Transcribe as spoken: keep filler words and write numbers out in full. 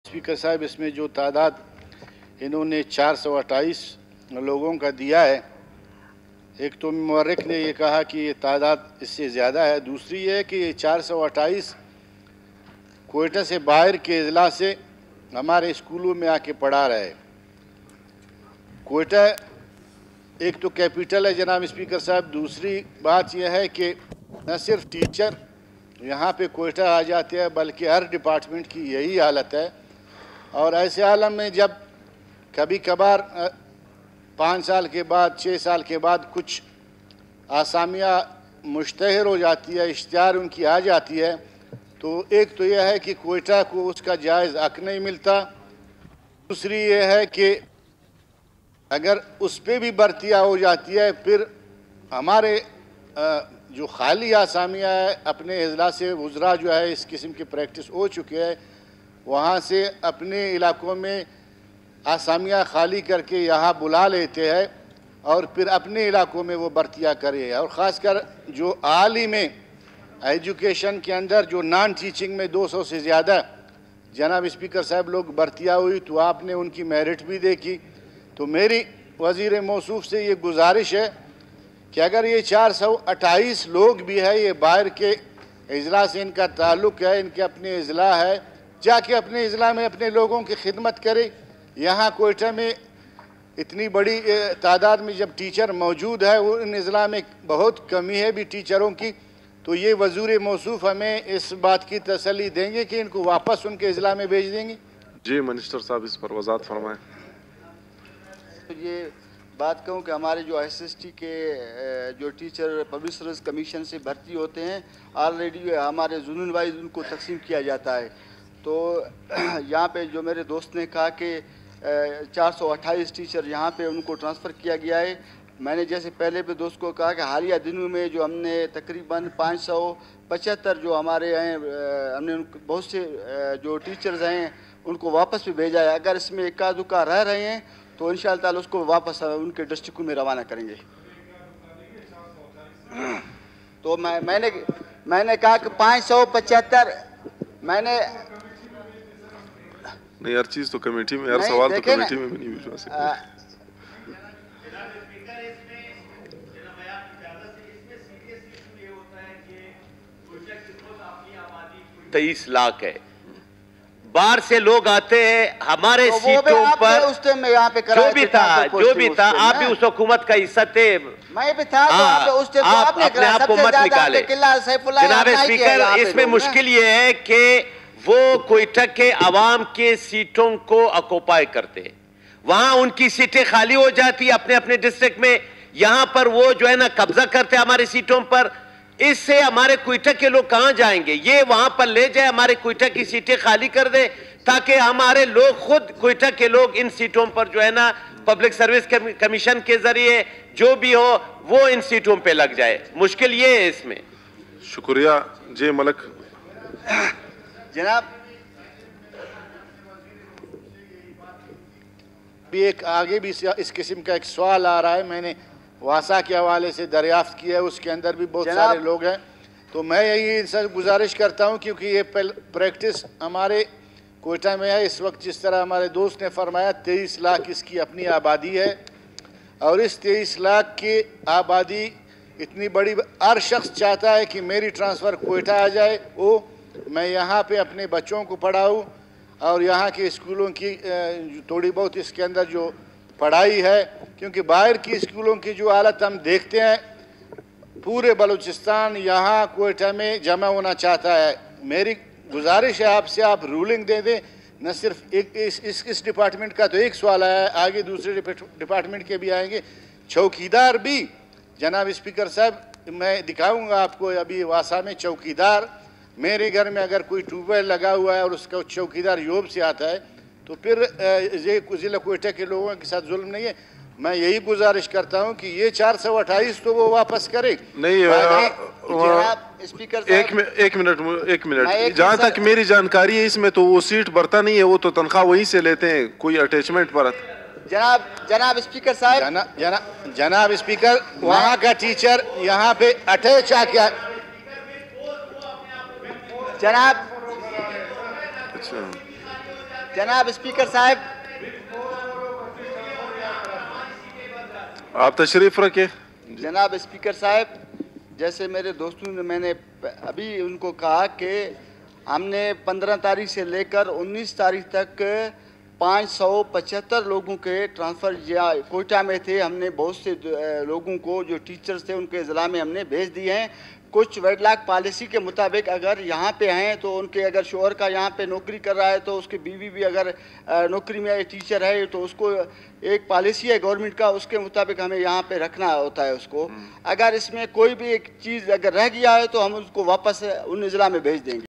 Speaker साहब, इसमें जो तादाद इन्होंने चार सौ अट्ठाईस लोगों का दिया है, एक तो मुवर्रिख ने ये कहा कि ये तादाद इससे ज़्यादा है, दूसरी ये है कि ये चार सौ अट्ठाईस कोयटा से बाहर के अजला से हमारे स्कूलों में आके पढ़ा रहे हैं। कोयटा एक तो कैपिटल है जनाब स्पीकर साहब, दूसरी बात यह है कि न सिर्फ टीचर यहाँ पे कोयटा आ जाते हैं बल्कि हर डिपार्टमेंट की यही हालत है। और ऐसे आलम में जब कभी कभार पाँच साल के बाद छः साल के बाद कुछ आसामियाँ मुश्तहर हो जाती है, इश्तिहार उनकी आ जाती है, तो एक तो यह है कि कोयटा को उसका जायज़ हक़ नहीं मिलता, दूसरी ये है कि अगर उस पर भी भर्तियाँ हो जाती है फिर हमारे जो खाली आसामियाँ है अपने अजला से वज़रा जो है इस किस्म की प्रैक्टिस हो चुके हैं, वहाँ से अपने इलाकों में आसामियाँ खाली करके यहाँ बुला लेते हैं और फिर अपने इलाकों में वो भर्तियाँ करे। और ख़ासकर जो आली में एजुकेशन के अंदर जो नॉन टीचिंग में दो सौ से ज़्यादा जनाब स्पीकर साहब लोग भर्तियाँ हुई, तो आपने उनकी मेरिट भी देखी। तो मेरी वज़ीर मौसूफ से ये गुजारिश है कि अगर ये चार सौ अट्ठाईस लोग भी है, ये बाहर के अजला से इनका ताल्लुक़ है, इनके अपने अजला है, जाके अपने अजला में अपने लोगों की खिदमत करे। यहाँ कोयटा में इतनी बड़ी तादाद में जब टीचर मौजूद है, वो इन अजला में बहुत कमी है भी टीचरों की, तो ये वज़ीर मौसूफ हमें इस बात की तसल्ली देंगे कि इनको वापस उनके अजला में भेज देंगे। जी मिनिस्टर साहब इस पर वज़ाहत फरमाएं। तो ये बात कहूँ कि हमारे जो एस एस टी के जो टीचर पब्लिक सर्विस कमीशन से भर्ती होते हैं, ऑलरेडी हमारे ज़ोन वाइज उनको तकसीम किया जाता है। तो यहाँ पे जो मेरे दोस्त ने कहा कि चार सौ अट्ठाईस टीचर यहाँ पे उनको ट्रांसफ़र किया गया है। मैंने जैसे पहले भी दोस्त को कहा कि हालिया दिनों में जो हमने तकरीबन पाँच सौ पचहत्तर जो हमारे हैं, हमने बहुत से जो टीचर्स हैं उनको वापस भी भेजा है। अगर इसमें इक्का दुक्का रह रहे हैं तो इंशाअल्लाह ताला उसको वापस उनके डिस्ट्रिक्ट में रवाना करेंगे। तो मैं मैंने मैंने कहा कि पाँच सौ पचहत्तर मैंने नहीं, हर चीज़ तो कमेटी में, हर सवाल तो कमेटी में भी नहीं भिजवा सकते। तेईस लाख है, बाहर से लोग आते हैं हमारे तो सीटों पर। उस टाइम में यहाँ पे जो भी था जो भी था आप भी उस हुकूमत का हिस्सा थे, मैं भी था। हाँ, तो उस टाइम तो आप आपने अपने आप को मत निकाले। जनाब स्पीकर, इसमें मुश्किल ये है कि वो कोयटा के अवाम के सीटों को ऑक्युपाई करते हैं, वहां उनकी सीटें खाली हो जाती अपने अपने डिस्ट्रिक्ट में, यहाँ पर वो जो है ना कब्जा करते हमारे सीटों पर। इससे हमारे कोयटा के लोग कहां जाएंगे? ये वहां पर ले जाए, हमारे कोयटा की सीटें खाली कर दे ताकि हमारे लोग खुद कोयटा के लोग इन सीटों पर जो है ना पब्लिक सर्विस कमीशन के जरिए जो भी हो वो इन सीटों पे लग जाए। मुश्किल ये है इसमें। शुक्रिया। जे मलक जनाब, भी एक आगे भी इस किस्म का एक सवाल आ रहा है, मैंने वासा के हवाले से दरियाफ्त किया है, उसके अंदर भी बहुत सारे लोग हैं। तो मैं यही इनसे गुजारिश करता हूं क्योंकि ये प्रैक्टिस हमारे कोयटा में है इस वक्त। जिस तरह हमारे दोस्त ने फरमाया तेईस लाख इसकी अपनी आबादी है और इस तेईस लाख की आबादी इतनी बड़ी, हर शख्स चाहता है कि मेरी ट्रांसफ़र कोयटा आ जाए, वो मैं यहाँ पे अपने बच्चों को पढ़ाऊँ और यहाँ के स्कूलों की थोड़ी बहुत इसके अंदर जो पढ़ाई है, क्योंकि बाहर की स्कूलों की जो हालत हम देखते हैं, पूरे बलूचिस्तान यहाँ कोयटा में जमा होना चाहता है। मेरी गुजारिश है आपसे, आप रूलिंग दे दें। न सिर्फ एक इस इस, इस डिपार्टमेंट का तो एक सवाल आया है, आगे दूसरे डिपार्टमेंट के भी आएंगे। चौकीदार भी जनाब स्पीकर साहब, मैं दिखाऊंगा आपको अभी वासा में चौकीदार, मेरे घर में अगर कोई ट्यूबवेल लगा हुआ है और उसका चौकीदार यूब से आता है तो फिर ये ज़िला कोयटा के लोगों के साथ जुल्म नहीं है। मैं यही गुजारिश करता हूं कि ये चार सौ अट्ठाईस तो वो वापस करे। नहीं स्पीकर एक मिनट एक मिनट एक मिनट जहाँ तक मेरी जानकारी है इसमें तो वो सीट भरता नहीं है, वो तो तनख्वाह वहीं से लेते हैं, कोई अटैचमेंट पर। जनाब जनाब स्पीकर साहब, जना, जना, जनाब स्पीकर, वहाँ का टीचर यहाँ पे अटैच आके जनाब अच्छा جناب اسپیکر صاحب آپ تشریف رکھیں. جناب اسپیکر صاحب جیسے میرے دوستوں نے میں نے ابھی ان کو کہا کہ ہم نے پندرہ تاریخ سے لے کر انیس تاریخ تک پانچ سو پچہتر لوگوں کے ٹرانسفر کوئٹہ میں تھے. ہم نے بہت سے لوگوں کو جو ٹیچرز تھے ان کے اضلاع میں ہم نے بھیج دیے ہیں. کچھ ویڈ لاک پالیسی کے مطابق اگر یہاں پہ ہیں تو ان کے اگر شوہر کا یہاں پہ نوکری کر رہا ہے تو اس کی بیوی بھی اگر نوکری میں ٹیچر ہے تو اس کو ایک پالیسی ہے گورنمنٹ کا, اس کے مطابق ہمیں یہاں پہ رکھنا ہوتا ہے اس کو. اگر اس میں کوئی بھی ایک چیز اگر رہ گیا ہے تو ہم اس کو واپس ان اضلاع میں بھیج دیں گے.